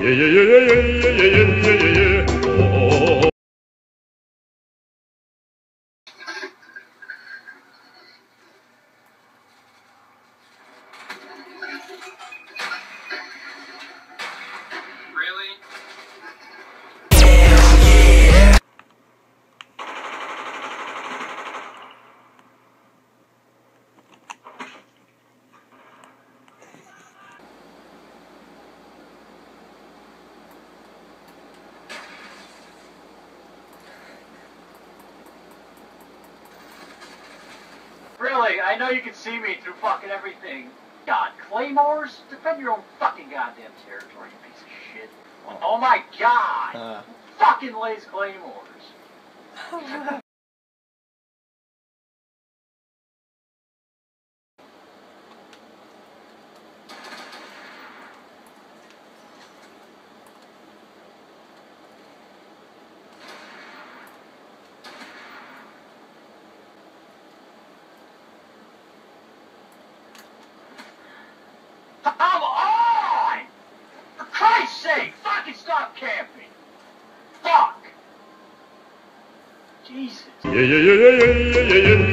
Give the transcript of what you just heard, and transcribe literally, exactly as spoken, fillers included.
Yeah, yeah, yeah, yeah, yeah, yeah, yeah, yeah, yeah, yeah. Oh. Really? Really? I know you can see me through fucking everything. God, claymores? Defend your own fucking goddamn territory, you piece of shit. Oh my god! Uh. Who fucking lays claymores? Come on! For Christ's sake, fucking stop camping! Fuck! Jesus. Yeah, yeah, yeah, yeah, yeah, yeah, yeah.